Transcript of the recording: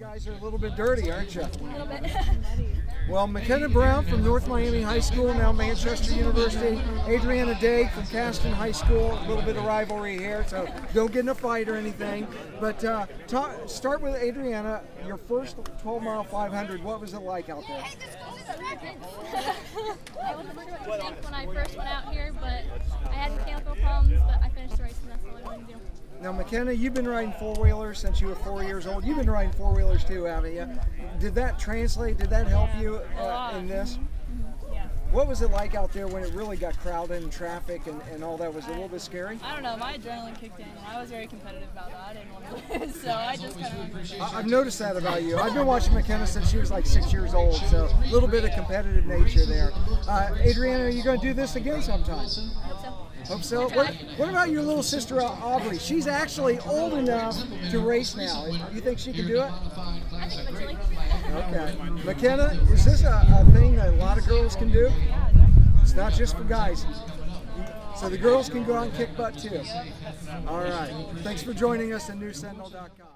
guys are a little bit dirty, aren't you? A little bit. Well, Makenna Brown from North Miami High School, now Manchester University. Adrianna Dague from Caston High School. A little bit of rivalry here, so don't get in a fight or anything. But start with Adrianna. Your first 12-mile 500. What was it like out there? I wasn't sure what to think when I first went out here, but I had mechanical problems, but I finished the race, and that's all I wanted to do. Now, Makenna, you've been riding four-wheelers since you were 4 years old. You've been riding four-wheelers too, haven't you? Did that translate? Did that help you in this? Yeah. What was it like out there when it really got crowded and traffic and all that? Was it a little bit scary? I don't know. My adrenaline kicked in. I was very competitive about that. I didn't want to lose, so I just kind of... I've noticed that about you. I've been watching Makenna since she was like 6 years old, so a little bit of competitive nature there. Adrianna, are you going to do this again sometime? Hope so. What about your little sister Aubrey? She's actually old enough to race now. You think she can do it? I think eventually. Okay. Makenna, is this a thing that a lot of girls can do? It's not just for guys. So the girls can go out and kick butt too. All right. Thanks for joining us at News-Sentinel.com.